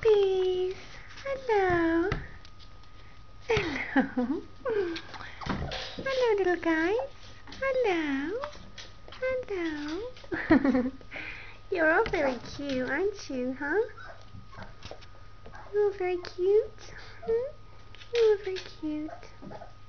puppies. Hello. Hello. Hello, little guys. Hello. Hello. You're all very cute, aren't you, huh? You're all very cute. Hmm? You're all very cute.